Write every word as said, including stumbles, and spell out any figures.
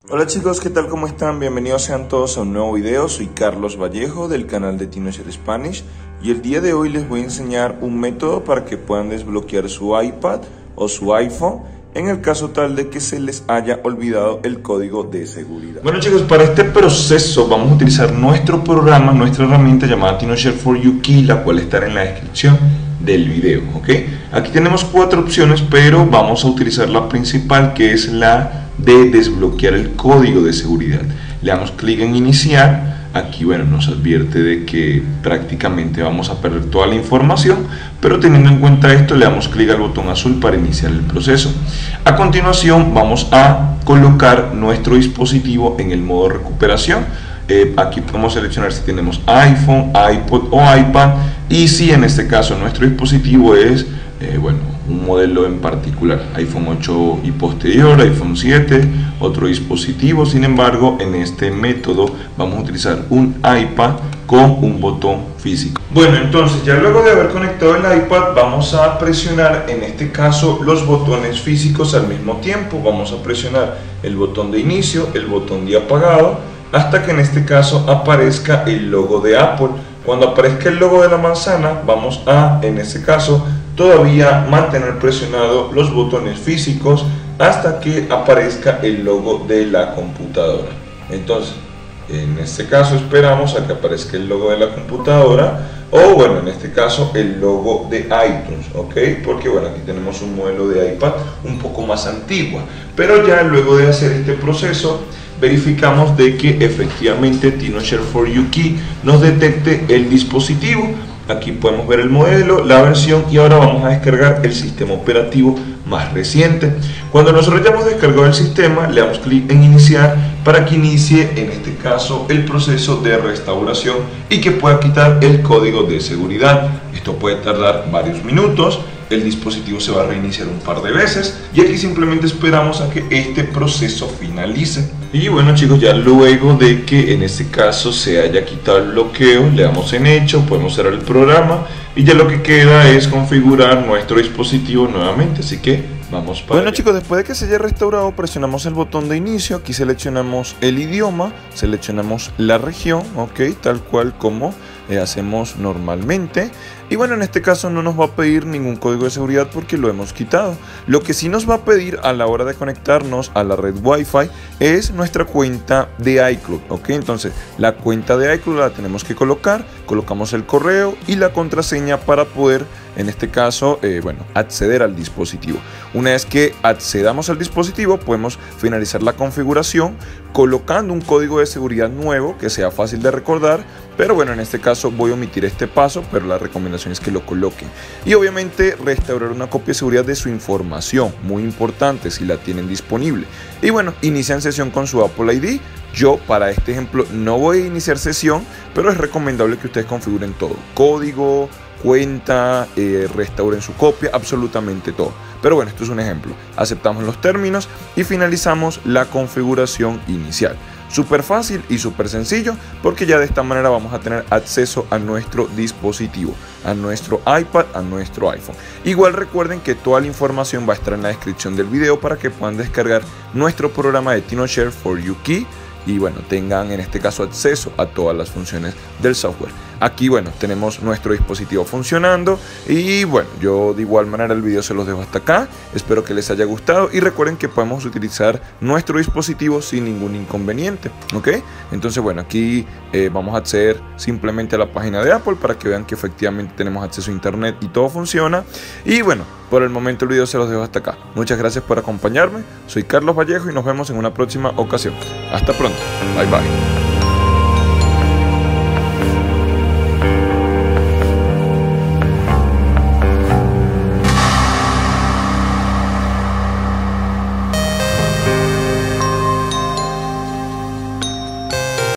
Hola chicos, ¿qué tal? ¿Cómo están? Bienvenidos sean todos a un nuevo video. Soy Carlos Vallejo del canal de TinoShare Spanish y el día de hoy les voy a enseñar un método para que puedan desbloquear su iPad o su iPhone en el caso tal de que se les haya olvidado el código de seguridad. Bueno chicos, para este proceso vamos a utilizar nuestro programa, nuestra herramienta llamada TinoShare for You Key, la cual estará en la descripción del video, ¿ok? Aquí tenemos cuatro opciones, pero vamos a utilizar la principal, que es la de desbloquear el código de seguridad. Le damos clic en iniciar. Aquí, bueno, nos advierte de que prácticamente vamos a perder toda la información, pero teniendo en cuenta esto, le damos clic al botón azul para iniciar el proceso. A continuación, vamos a colocar nuestro dispositivo en el modo recuperación. Eh, aquí podemos seleccionar si tenemos iPhone, iPod o iPad, y si en este caso nuestro dispositivo es eh, bueno, un modelo en particular, iPhone ocho y posterior, iPhone siete, otro dispositivo. Sin embargo, en este método vamos a utilizar un iPad con un botón físico. Bueno, entonces ya luego de haber conectado el iPad, vamos a presionar en este caso los botones físicos al mismo tiempo. Vamos a presionar el botón de inicio, el botón de apagado, hasta que en este caso aparezca el logo de Apple. Cuando aparezca el logo de la manzana, vamos a, en este caso, todavía mantener presionados los botones físicos hasta que aparezca el logo de la computadora. Entonces, en este caso esperamos a que aparezca el logo de la computadora, o bueno, en este caso el logo de iTunes, ¿ok? Porque bueno, aquí tenemos un modelo de iPad un poco más antigua, pero ya luego de hacer este proceso, verificamos de que efectivamente TinoShare for You Key nos detecte el dispositivo. Aquí podemos ver el modelo, la versión, y ahora vamos a descargar el sistema operativo más reciente. Cuando nosotros ya hemos descargado el sistema, le damos clic en iniciar para que inicie en este caso el proceso de restauración y que pueda quitar el código de seguridad. Esto puede tardar varios minutos. El dispositivo se va a reiniciar un par de veces y aquí simplemente esperamos a que este proceso finalice. Y bueno chicos, ya luego de que en este caso se haya quitado el bloqueo, le damos en hecho, podemos cerrar el programa y ya lo que queda es configurar nuestro dispositivo nuevamente, así que vamos para Bueno allá. chicos, después de que se haya restaurado, presionamos el botón de inicio, aquí seleccionamos el idioma, seleccionamos la región, ok, tal cual como eh, hacemos normalmente. Y bueno, en este caso no nos va a pedir ningún código de seguridad porque lo hemos quitado. Lo que sí nos va a pedir a la hora de conectarnos a la red Wi-Fi es nuestra cuenta de iCloud, ok. Entonces la cuenta de iCloud la tenemos que colocar, colocamos el correo y la contraseña para poder, en este caso, eh, bueno, acceder al dispositivo. Una vez que accedamos al dispositivo, podemos finalizar la configuración colocando un código de seguridad nuevo que sea fácil de recordar, pero bueno, en este caso voy a omitir este paso, pero la recomendación es que lo coloquen. Y obviamente restaurar una copia de seguridad de su información, muy importante si la tienen disponible. Y bueno, inician sesión con su Apple I D. Yo para este ejemplo no voy a iniciar sesión, pero es recomendable que ustedes configuren todo, código, cuenta, eh, restauren su copia, absolutamente todo. Pero bueno, esto es un ejemplo. Aceptamos los términos y finalizamos la configuración inicial. Súper fácil y súper sencillo, porque ya de esta manera vamos a tener acceso a nuestro dispositivo, a nuestro iPad, a nuestro iPhone. Igual recuerden que toda la información va a estar en la descripción del video para que puedan descargar nuestro programa de TinoShare for You Key y bueno, tengan en este caso acceso a todas las funciones del software. Aquí bueno, tenemos nuestro dispositivo funcionando y bueno, yo de igual manera el video se los dejo hasta acá. Espero que les haya gustado y recuerden que podemos utilizar nuestro dispositivo sin ningún inconveniente, ¿ok? Entonces bueno, aquí eh, vamos a acceder simplemente a la página de Apple para que vean que efectivamente tenemos acceso a internet y todo funciona. Y bueno, por el momento el video se los dejo hasta acá. Muchas gracias por acompañarme. Soy Carlos Vallejo y nos vemos en una próxima ocasión. Hasta pronto. Bye bye.